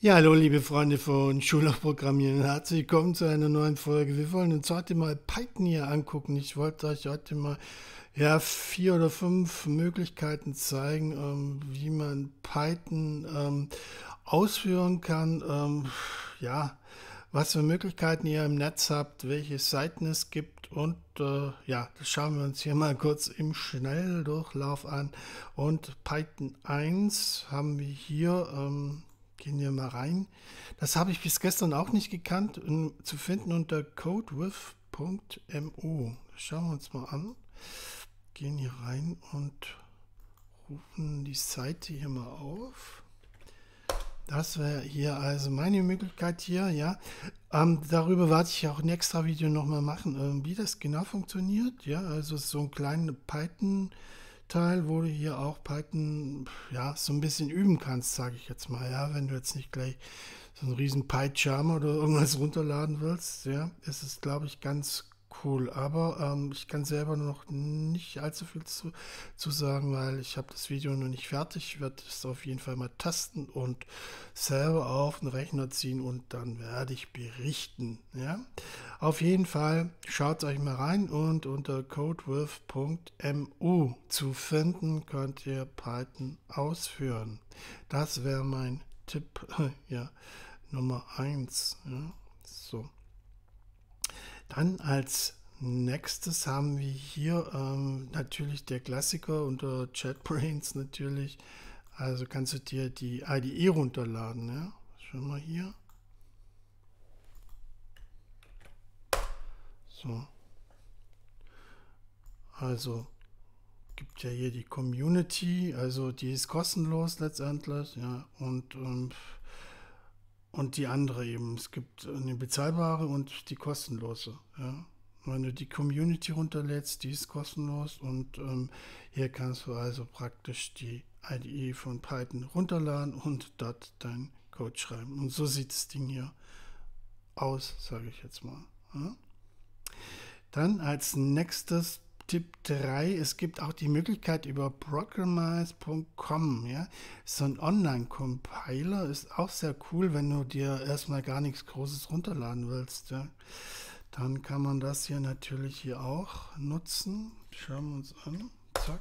Ja, hallo liebe Freunde von Schulauf Programmieren. Herzlich willkommen zu einer neuen Folge. Wir wollen uns heute mal Python hier angucken. Ich wollte euch heute mal 4 oder 5 Möglichkeiten zeigen, wie man Python ausführen kann. Was für Möglichkeiten ihr im Netz habt, welche Seiten es gibt und das schauen wir uns hier mal kurz im Schnelldurchlauf an. Und Python 1 haben wir hier. Gehen wir mal rein. Das habe ich bis gestern auch nicht gekannt, zu finden unter codewith.mo. Das schauen wir uns mal an. Gehen hier rein und rufen die Seite hier mal auf. Das wäre hier also meine Möglichkeit hier, ja. Darüber werde ich auch ein extra Video nochmal machen, wie das genau funktioniert. Ja, also so ein kleiner Python-Teil, wo du hier auch Python, ja, so ein bisschen üben kannst, sage ich jetzt mal, ja. Wenn du jetzt nicht gleich so einen riesen PyCharm oder irgendwas runterladen willst, ja, ist es, glaube ich, ganz cool. Aber ich kann selber noch nicht allzu viel zu sagen, weil ich habe das Video noch nicht fertig. Ich werde es auf jeden Fall mal testen und selber auf den Rechner ziehen und dann werde ich berichten. Ja? Auf jeden Fall schaut euch mal rein und unter codewith.mu zu finden könnt ihr Python ausführen. Das wäre mein Tipp ja, Nummer 1. Ja? So. Dann als nächstes haben wir hier natürlich der Klassiker unter JetBrains natürlich. Also kannst du dir die IDE runterladen. Ja? Schon mal hier. So. Also gibt ja hier die Community, also die ist kostenlos letztendlich, ja, und die andere eben. Es gibt eine bezahlbare und die kostenlose. Ja. Wenn du die Community runterlädst, die ist kostenlos und hier kannst du also praktisch die IDE von Python runterladen und dort deinen Code schreiben. Und so sieht das Ding hier aus, sage ich jetzt mal. Ja. Dann als nächstes Tipp 3, es gibt auch die Möglichkeit über Programize.com, ja, so ein Online-Compiler, ist auch sehr cool, wenn du dir erstmal gar nichts Großes runterladen willst, ja. Dann kann man das hier natürlich hier auch nutzen. Schauen wir uns an, zack.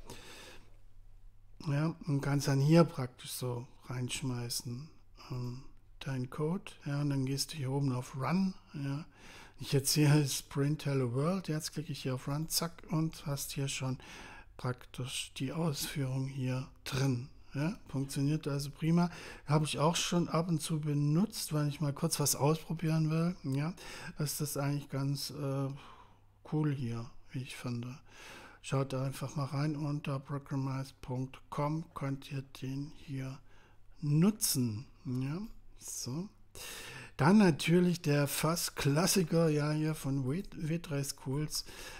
Ja, und kannst dann hier praktisch so reinschmeißen, deinen Code, ja, und dann gehst du hier oben auf Run, ja. Ich jetzt hier ist Print Hello World, jetzt klicke ich hier auf Run, zack, und hast hier schon praktisch die Ausführung hier drin. Ja, funktioniert also prima. Habe ich auch schon ab und zu benutzt, wenn ich mal kurz was ausprobieren will. Ja, ist das eigentlich ganz cool hier, wie ich finde. Schaut da einfach mal rein unter programize.com, könnt ihr den hier nutzen. Ja, so. Dann natürlich der fast Klassiker, ja, hier von W3 Schools.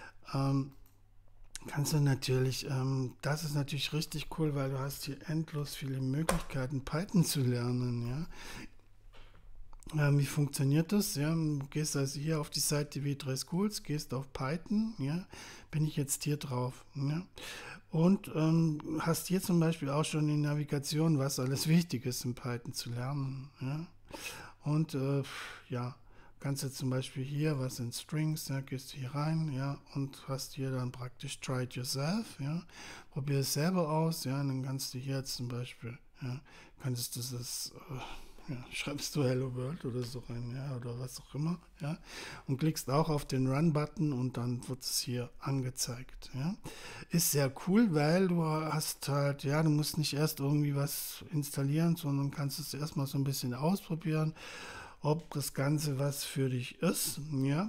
Kannst du natürlich, das ist natürlich richtig cool, weil du hast hier endlos viele Möglichkeiten, Python zu lernen, ja. Wie funktioniert das? Ja, du gehst also hier auf die Seite W3 Schools, gehst auf Python, ja, bin ich jetzt hier drauf, ja. Und hast hier zum Beispiel auch schon die Navigation, was alles wichtig ist, in Python zu lernen, ja. Und ja, kannst du zum Beispiel hier was in Strings, ja, gehst hier rein, ja, und hast hier dann praktisch try it yourself, ja, probier es selber aus, ja, und dann kannst du hier zum Beispiel, ja, kannst du das, ja, schreibst du Hello World oder so rein, ja, oder was auch immer, ja, und klickst auch auf den Run-Button und dann wird es hier angezeigt, ja. Ist sehr cool, weil du hast halt, ja, du musst nicht erst irgendwie was installieren, sondern kannst es erstmal so ein bisschen ausprobieren, ob das Ganze was für dich ist, ja.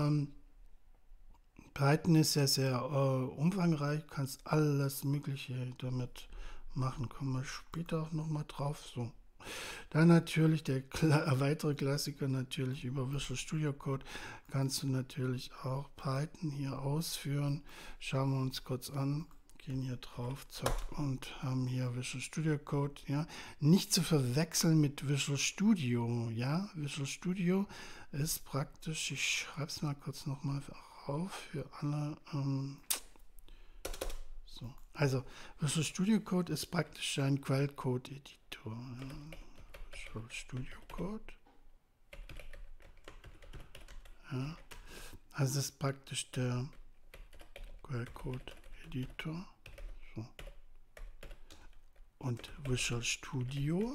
Python ist ja sehr umfangreich, kannst alles Mögliche damit machen, kommen wir später auch nochmal drauf, so. Dann natürlich der weitere Klassiker natürlich über Visual Studio Code kannst du natürlich auch Python hier ausführen. Schauen wir uns kurz an, gehen hier drauf, zack, und haben hier Visual Studio Code, ja. Nicht zu verwechseln mit Visual Studio, ja. Visual Studio ist praktisch, ich schreibe es mal kurz nochmal auf für alle, so. Also Visual Studio Code ist praktisch ein Quellcode-Editor. Ja. Visual Studio Code. Ja. Also das ist praktisch der Quellcode Editor. So. Und Visual Studio.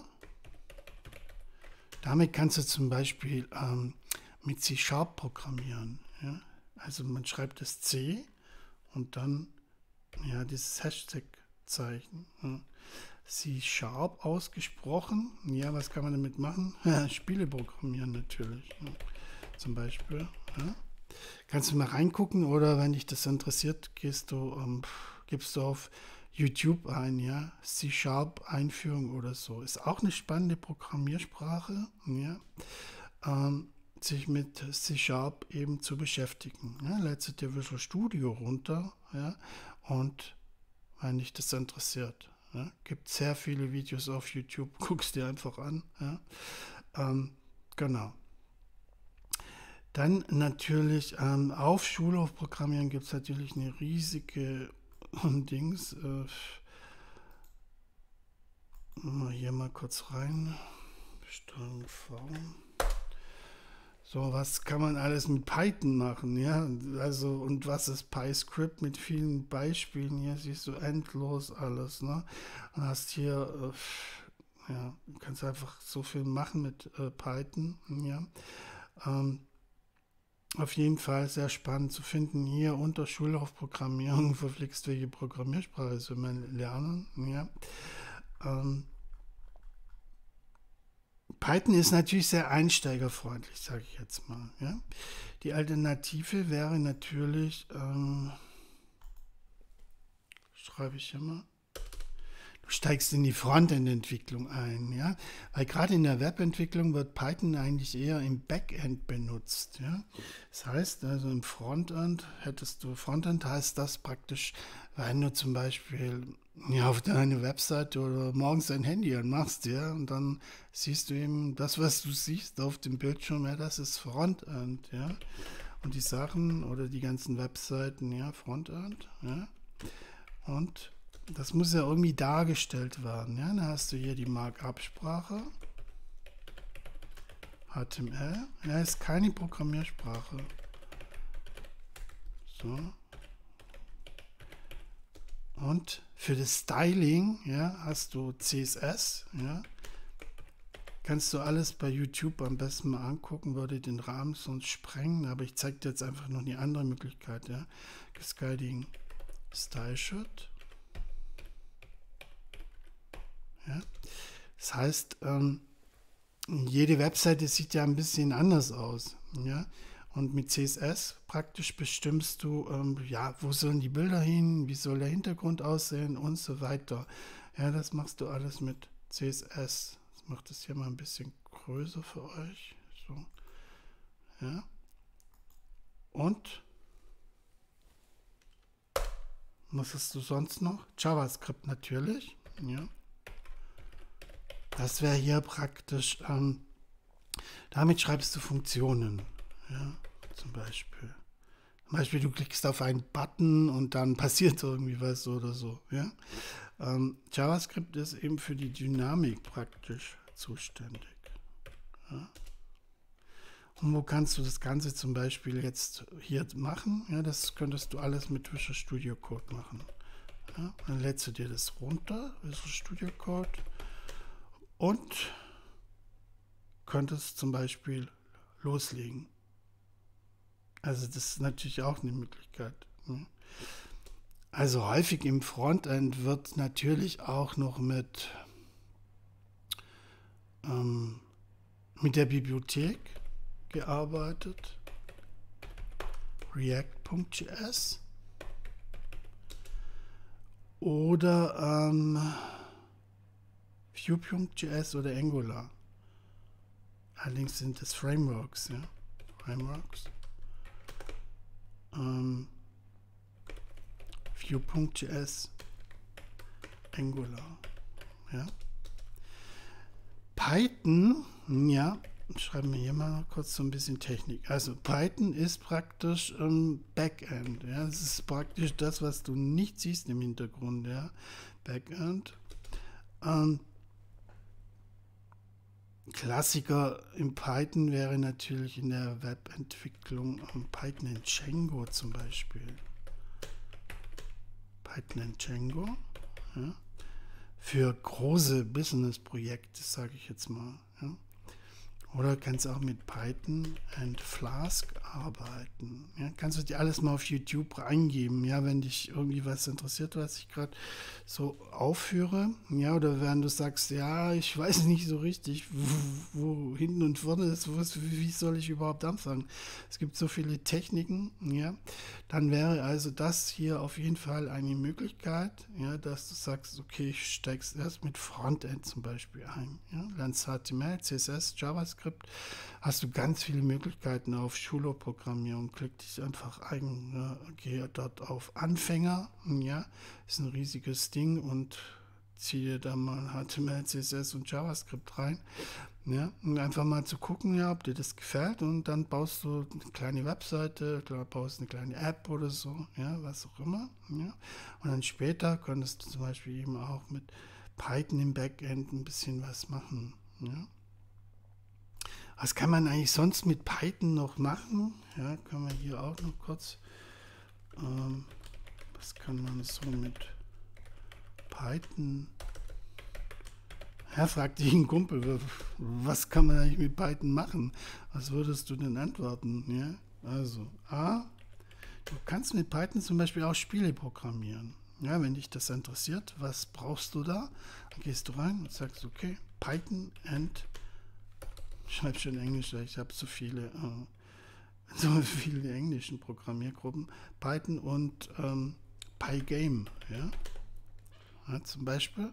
Damit kannst du zum Beispiel mit C# programmieren. Ja? Also man schreibt das C und dann ja, dieses Hashtag-Zeichen. Ja. C# ausgesprochen. Ja, was kann man damit machen? Spiele programmieren natürlich. Ja. Zum Beispiel. Ja. Kannst du mal reingucken oder wenn dich das interessiert, gibst du auf YouTube ein, ja, C# Einführung oder so. Ist auch eine spannende Programmiersprache, ja, sich mit C# eben zu beschäftigen. Ja. Lädst du dir Visual Studio runter, ja, und wenn dich das interessiert. Ja. Gibt sehr viele Videos auf YouTube, guckst dir einfach an. Ja. Genau. Dann natürlich auf Schulhof Programmieren gibt es natürlich eine riesige Dings. Hier mal kurz rein. Steuerung V. So, was kann man alles mit Python machen, ja? Also, und was ist PyScript mit vielen Beispielen? Hier siehst du endlos alles, ne? Und hast hier, ja, du kannst einfach so viel machen mit Python, ja. Auf jeden Fall sehr spannend zu finden. Hier unter Schulaufprogrammierung verflixt, welche Programmiersprache soll man lernen. Ja. Python ist natürlich sehr einsteigerfreundlich, sage ich jetzt mal. Ja. Die Alternative wäre natürlich, schreibe ich hier mal, du steigst in die Frontend-Entwicklung ein, ja, weil gerade in der Webentwicklung wird Python eigentlich eher im Backend benutzt, ja. Das heißt, also im Frontend heißt das praktisch, wenn du zum Beispiel ja, auf deine Webseite oder morgens dein Handy anmachst, ja, und dann siehst du eben das, was du siehst auf dem Bildschirm, ja, das ist Frontend, ja. Und die Sachen oder die ganzen Webseiten, ja, Frontend, ja. Und das muss ja irgendwie dargestellt werden. Ja? Dann hast du hier die Markup-Sprache. HTML. Ja, ist keine Programmiersprache. So. Und für das Styling, ja, hast du CSS. Ja. Kannst du alles bei YouTube am besten mal angucken, würde den Rahmen sonst sprengen. Aber ich zeige dir jetzt einfach noch die andere Möglichkeit. Ja. Cascading Style Sheet. Ja. Das heißt, jede Webseite sieht ja ein bisschen anders aus. Ja? Und mit CSS praktisch bestimmst du, ja, wo sollen die Bilder hin, wie soll der Hintergrund aussehen und so weiter. Ja, das machst du alles mit CSS. Ich mache das hier mal ein bisschen größer für euch. So. Ja. Und was hast du sonst noch? JavaScript natürlich. Ja. Das wäre hier praktisch, damit schreibst du Funktionen, ja, zum Beispiel. Zum Beispiel, du klickst auf einen Button und dann passiert irgendwie was oder so, ja. JavaScript ist eben für die Dynamik praktisch zuständig. Ja. Und wo kannst du das Ganze zum Beispiel jetzt hier machen? Ja, das könntest du alles mit Visual Studio Code machen. Ja, dann lädst du dir das runter, Visual Studio Code. Und könntest zum Beispiel loslegen. Also das ist natürlich auch eine Möglichkeit. Also häufig im Frontend wird natürlich auch noch mit der Bibliothek gearbeitet. React.js oder Vue.js oder Angular. Allerdings sind es Frameworks, ja. Frameworks. Vue.js, Angular, ja. Python, ja, schreiben wir hier mal kurz so ein bisschen Technik. Also Python ist praktisch Backend, ja. Das ist praktisch das, was du nicht siehst im Hintergrund, ja. Backend. Klassiker im Python wäre natürlich in der Webentwicklung Python and Django zum Beispiel. Python and Django, ja, für große Business-Projekte, sage ich jetzt mal. Ja. Oder kannst auch mit Python and Flask arbeiten. Ja, kannst du dir alles mal auf YouTube eingeben, ja, wenn dich irgendwie was interessiert, was ich gerade so aufführe. Ja, oder wenn du sagst, ja, ich weiß nicht so richtig, wo hinten und vorne ist, wie soll ich überhaupt anfangen? Es gibt so viele Techniken, ja. Dann wäre also das hier auf jeden Fall eine Möglichkeit, ja, dass du sagst, okay, ich steige erst mit Frontend zum Beispiel ein. Ja, lernst HTML, CSS, JavaScript, hast du ganz viele Möglichkeiten auf Schulprogrammierung. Klick dich einfach ein, ja, geh dort auf Anfänger, ja, ist ein riesiges Ding und ziehe da mal HTML, CSS und JavaScript rein. Ja, und einfach mal zu gucken, ja, ob dir das gefällt, und dann baust du eine kleine Webseite, baust eine kleine App oder so, ja, was auch immer. Ja. Und dann später könntest du zum Beispiel eben auch mit Python im Backend ein bisschen was machen. Ja. Was kann man eigentlich sonst mit Python noch machen? Ja, können wir hier auch noch kurz. Was kann man so mit Python? Ja, fragte ich einen Kumpel, was kann man eigentlich mit Python machen? Was würdest du denn antworten? Ja, also A, du kannst mit Python zum Beispiel auch Spiele programmieren. Ja, wenn dich das interessiert, was brauchst du da? Dann gehst du rein und sagst, okay, Python and, schreib schon Englisch, ich habe so viele englischen Programmiergruppen, Python und Pygame, ja? Ja, zum Beispiel.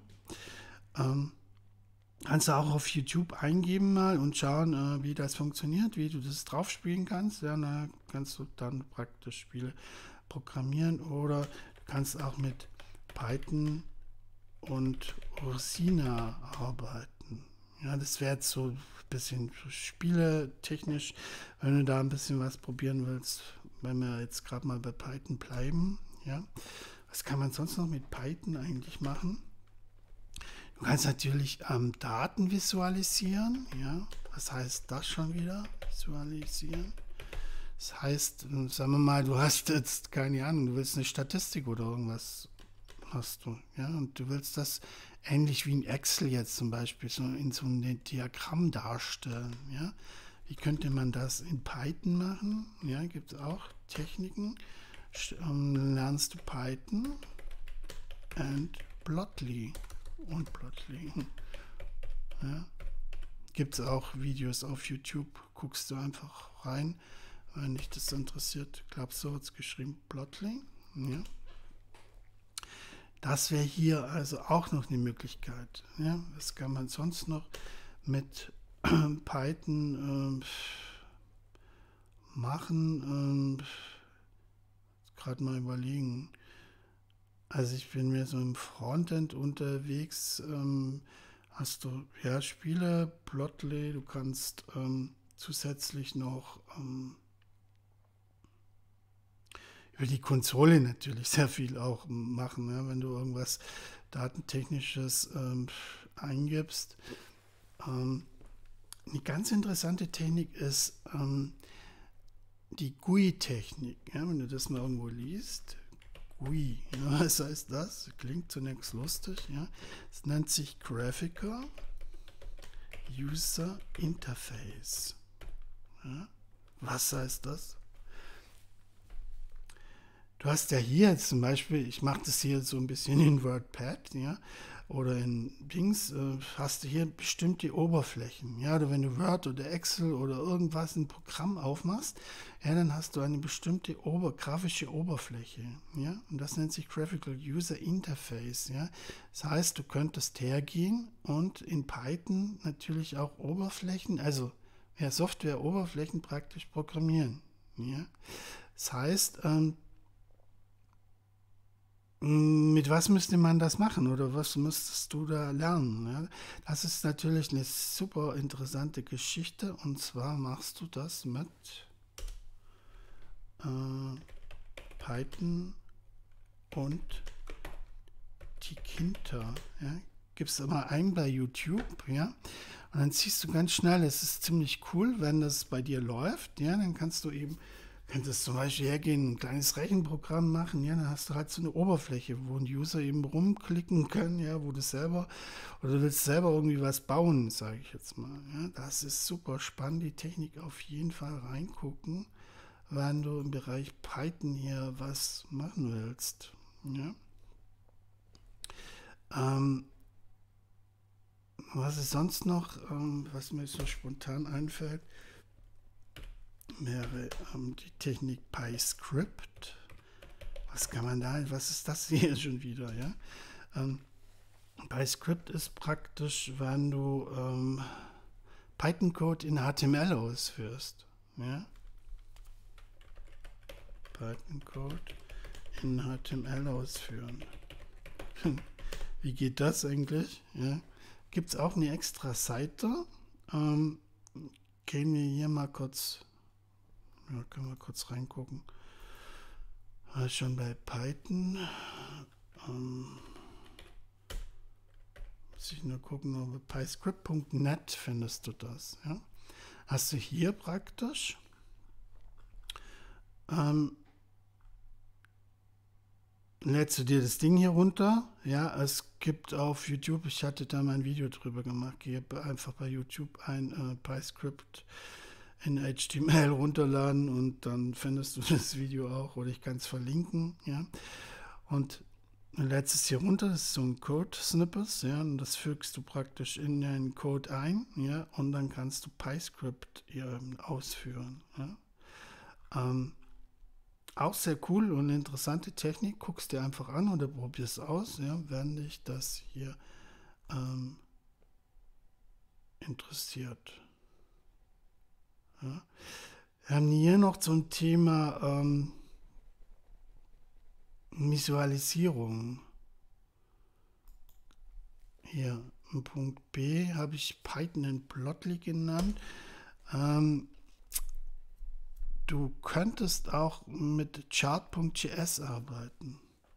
Kannst du auch auf YouTube eingeben mal und schauen, wie das funktioniert, wie du das drauf spielen kannst. Ja, da kannst du dann praktisch Spiele programmieren, oder du kannst auch mit Python und Ursina arbeiten. Ja, das wäre jetzt so ein bisschen spieletechnisch, wenn du da ein bisschen was probieren willst, wenn wir jetzt gerade mal bei Python bleiben. Ja, was kann man sonst noch mit Python eigentlich machen? Du kannst natürlich Daten visualisieren. Ja, was heißt das schon wieder? Visualisieren. Das heißt, sagen wir mal, du hast jetzt keine Ahnung, du willst eine Statistik oder irgendwas hast du, ja, und du willst das ähnlich wie in Excel jetzt zum Beispiel so in so einem Diagramm darstellen. Ja, wie könnte man das in Python machen? Ja, gibt es auch Techniken. Lernst du Python and Plotly. Ja. Gibt es auch Videos auf YouTube, guckst du einfach rein, wenn dich das interessiert. Ich glaube, so wird es geschrieben, Plotly. Ja. Das wäre hier also auch noch eine Möglichkeit. Ja. Was kann man sonst noch mit Python machen? Gerade mal überlegen. Also ich bin mir so im Frontend unterwegs, hast du ja Spiele, Plotly, du kannst zusätzlich noch über die Konsole natürlich sehr viel auch machen, ja, wenn du irgendwas Datentechnisches eingibst. Eine ganz interessante Technik ist die GUI-Technik, ja, wenn du das mal irgendwo liest. GUI, ja, was heißt das? Klingt zunächst lustig, ja. Es nennt sich Graphical User Interface. Ja. Was heißt das? Du hast ja hier jetzt zum Beispiel, ich mache das hier so ein bisschen in WordPad, ja, oder in Dings, hast du hier bestimmte Oberflächen. Ja, oder wenn du Word oder Excel oder irgendwas ein Programm aufmachst, ja, dann hast du eine bestimmte grafische Oberfläche. Ja, und das nennt sich Graphical User Interface. Ja, das heißt, du könntest hergehen und in Python natürlich auch Oberflächen, also ja, Software-Oberflächen praktisch programmieren. Ja, das heißt, mit was müsste man das machen oder was müsstest du da lernen? Ja? Das ist natürlich eine super interessante Geschichte, und zwar machst du das mit Python und Tkinter. Ja? Gibst du mal ein bei YouTube, ja? Und dann siehst du ganz schnell, es ist ziemlich cool, wenn das bei dir läuft, ja, dann könntest zum Beispiel hergehen, ein kleines Rechenprogramm machen, ja, dann hast du halt so eine Oberfläche, wo ein User eben rumklicken kann, ja, wo du selber, oder du willst selber irgendwie was bauen, sage ich jetzt mal, ja, das ist super spannend, die Technik auf jeden Fall reingucken, wenn du im Bereich Python hier was machen willst, ja. Ähm, Was ist sonst noch, was mir so spontan einfällt, wäre die Technik PyScript. Was ist das hier schon wieder, ja? Ähm, PyScript ist praktisch, wenn du Python-Code in HTML ausführst, ja? Python-Code in HTML ausführen. Wie geht das eigentlich? Ja? Gibt es auch eine extra Seite? Gehen wir hier mal kurz, ja, können wir kurz reingucken. Schon bei Python. Muss ich nur gucken, ob PyScript.net findest du das. Ja? Hast du hier praktisch lädst du dir das Ding hier runter. Ja, es gibt auf YouTube, ich hatte da mal ein Video drüber gemacht, gehe einfach bei YouTube ein PyScript in HTML runterladen und dann findest du das Video auch oder ich kann es verlinken. Ja, und dann lädst es hier runter, das ist so ein Code-Snippet, ja, und das fügst du praktisch in den Code ein, ja, und dann kannst du PyScript hier ausführen. Ja. Auch sehr cool und interessante Technik. Guckst dir einfach an oder probierst aus, ja, wenn dich das hier interessiert. Ja. Wir haben hier noch zum Thema Visualisierung. Hier im Punkt B habe ich Python and Plotly genannt. Du könntest auch mit Chart.js arbeiten.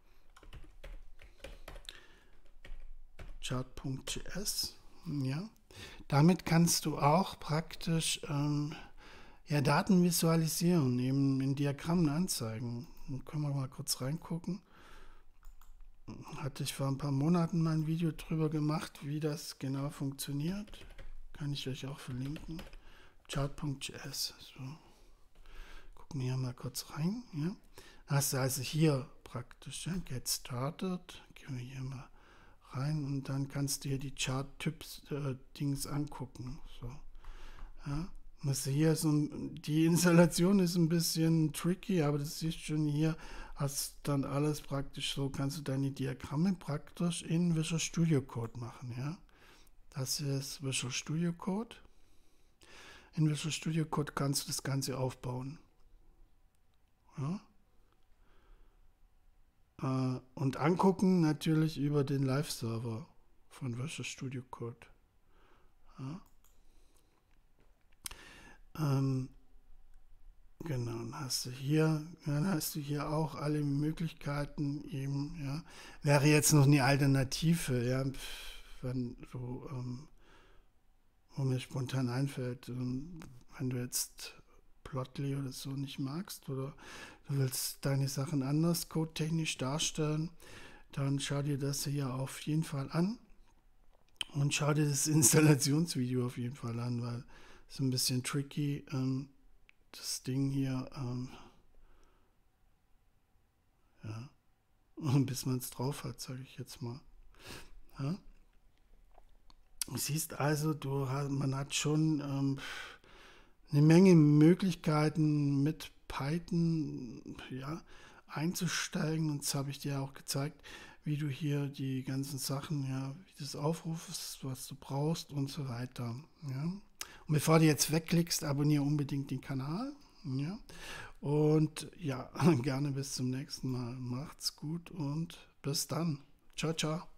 Chart.js, ja. Damit kannst du auch praktisch ja, Daten visualisieren, eben in Diagrammen anzeigen. Dann können wir mal kurz reingucken. Hatte ich vor ein paar Monaten mal ein Video drüber gemacht, wie das genau funktioniert. Kann ich euch auch verlinken. Chart.js, so. Gucken wir hier mal kurz rein. Ja. Hast du also hier praktisch, ja, Get Started. Gehen wir hier mal rein und dann kannst du hier die Chart-Typs-Dings angucken. So. Ja. Was hier so, die Installation ist ein bisschen tricky, aber das siehst schon hier, hast dann alles praktisch so, kannst du deine Diagramme praktisch in Visual Studio Code machen. Ja. Das ist Visual Studio Code. In Visual Studio Code kannst du das Ganze aufbauen. Ja. Und angucken natürlich über den Live-Server von Visual Studio Code. Ja. Genau, dann hast du hier auch alle Möglichkeiten eben, ja. Wäre jetzt noch eine Alternative, ja, wenn du, wo mir spontan einfällt, wenn du jetzt Plotly oder so nicht magst oder du willst deine Sachen anders codetechnisch darstellen, dann schau dir das hier auf jeden Fall an und schau dir das Installationsvideo auf jeden Fall an, weil es ein bisschen tricky, das Ding hier, ja, bis man es drauf hat, sage ich jetzt mal. Ja. Du siehst also, man hat schon eine Menge Möglichkeiten mit Python, ja, einzusteigen. Und das habe ich dir auch gezeigt, wie du hier die ganzen Sachen, ja, wie du das aufrufst, was du brauchst und so weiter. Ja. Und bevor du jetzt wegklickst, abonniere unbedingt den Kanal. Ja. Und ja, gerne bis zum nächsten Mal. Macht's gut und bis dann. Ciao, ciao.